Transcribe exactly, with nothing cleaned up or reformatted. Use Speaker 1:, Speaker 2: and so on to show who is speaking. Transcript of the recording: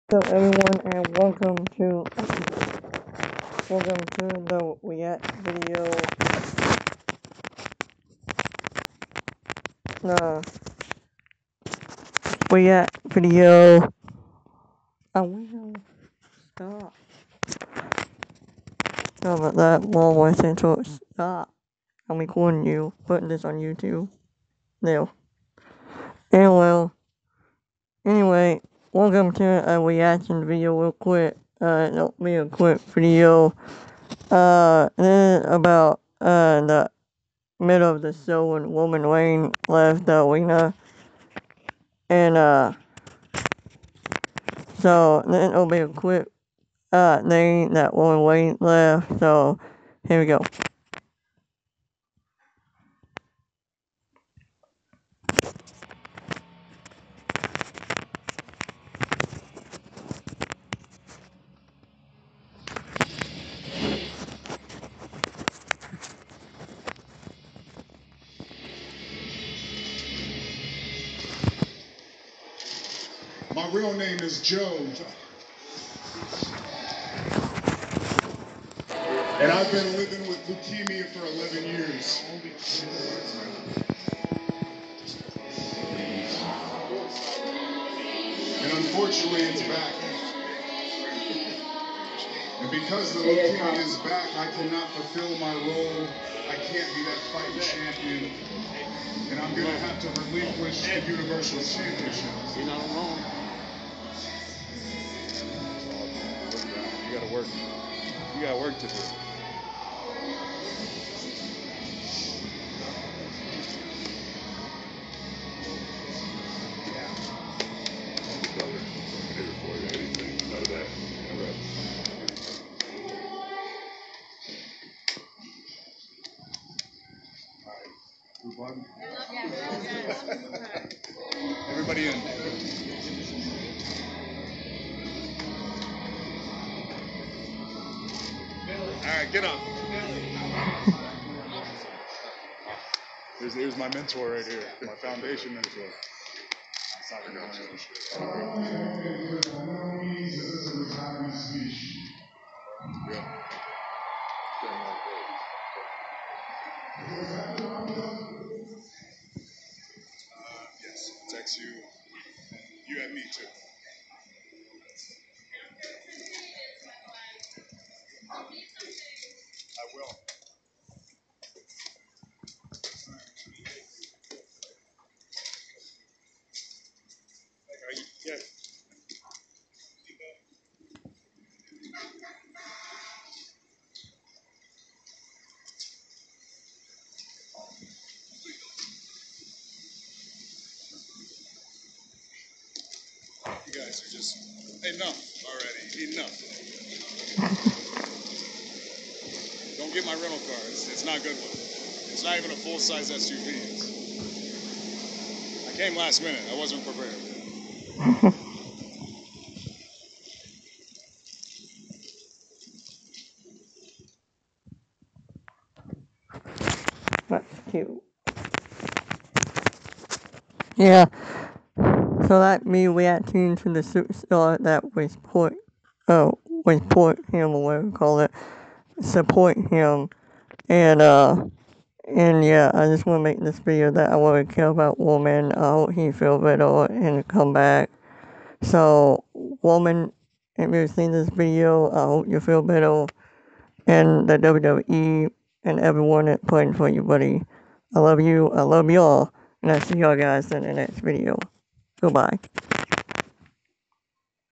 Speaker 1: What's up, everyone, and welcome to welcome to the React video. Nah, React video. I will stop. How about that? One more sentence. Stop. I'm recording you. Putting this on YouTube. No. And well, anyway, welcome to a reaction video real quick. Uh, it'll be a quick video. Uh, this is about uh the middle of the show when Roman Reigns left the arena. And uh, so then it'll be a quick uh thing that Roman Reigns left. So here we go.
Speaker 2: My real name is Joe, and I've been living with leukemia for eleven years. And unfortunately, it's back. And because the leukemia is back, I cannot fulfill my role. I can't be that fighting champion. And I'm going to have to relinquish the Universal Championship.
Speaker 3: You're not alone. You gotta work. You got work to do. Everybody in. All right, get up. Here's, here's my mentor right here, my foundation mentor. Yeah. Uh, yes, text you. You and me too. I will. Like, are you, yeah. You guys are just enough already. Enough. Don't get my rental car. It's, it's not a good one. It's not even a full-size S U V. It's, I came last minute. I wasn't prepared.
Speaker 1: That's cute. Yeah. So that me reacting to the superstar that was put, oh, was put him, or whatever you call it, support him, and uh, and yeah, I just want to make this video that I want to care about Woman. I hope he feel better and come back. So, Woman, if you've seen this video, I hope you feel better, and the W W E and everyone that's praying for you, buddy. I love you. I love y'all, and I'll see y'all guys in the next video. Goodbye.